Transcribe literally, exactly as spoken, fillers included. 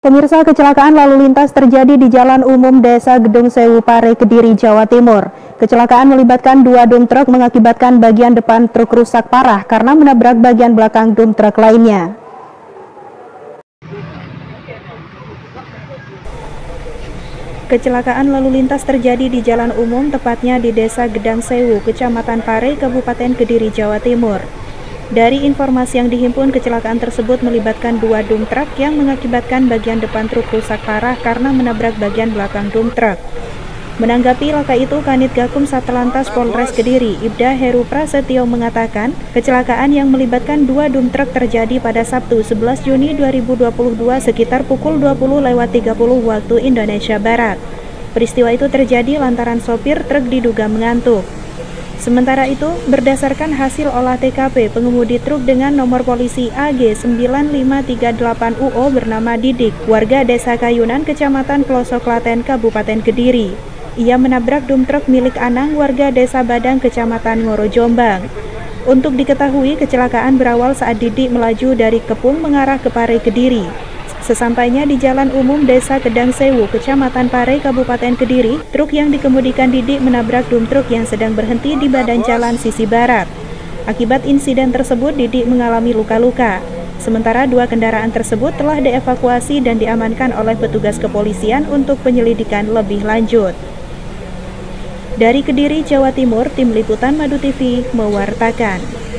Pemirsa, kecelakaan lalu lintas terjadi di Jalan Umum Desa Gedung Sewu Pare, Kediri, Jawa Timur. Kecelakaan melibatkan dua dum truk mengakibatkan bagian depan truk rusak parah karena menabrak bagian belakang dum truk lainnya. Kecelakaan lalu lintas terjadi di Jalan Umum, tepatnya di Desa Gedang Sewu, Kecamatan Pare, Kabupaten Kediri, Jawa Timur. Dari informasi yang dihimpun, kecelakaan tersebut melibatkan dua dum truk yang mengakibatkan bagian depan truk rusak parah karena menabrak bagian belakang dum truk. Menanggapi laka itu, Kanit Gakum Satlantas Polres Kediri, Ibda Heru Prasetyo mengatakan, kecelakaan yang melibatkan dua dum truk terjadi pada Sabtu sebelas Juni dua ribu dua puluh dua sekitar pukul dua puluh lewat tiga puluh waktu Indonesia Barat. Peristiwa itu terjadi lantaran sopir truk diduga mengantuk. Sementara itu, berdasarkan hasil olah T K P, pengemudi truk dengan nomor polisi A G sembilan lima tiga delapan U O bernama Didik, warga Desa Kayunan, Kecamatan Pelosok Klaten, Kabupaten Kediri. Ia menabrak dum truk milik Anang, warga Desa Badang, Kecamatan Ngoro, Jombang. Untuk diketahui, kecelakaan berawal saat Didik melaju dari Kepung mengarah ke Pare, Kediri. Sesampainya di Jalan Umum Desa Gedang Sewu, Kecamatan Pare, Kabupaten Kediri, truk yang dikemudikan Didik menabrak dum truk yang sedang berhenti di badan jalan sisi barat. Akibat insiden tersebut, Didik mengalami luka-luka. Sementara dua kendaraan tersebut telah dievakuasi dan diamankan oleh petugas kepolisian untuk penyelidikan lebih lanjut. Dari Kediri, Jawa Timur, Tim Liputan Madu T V mewartakan.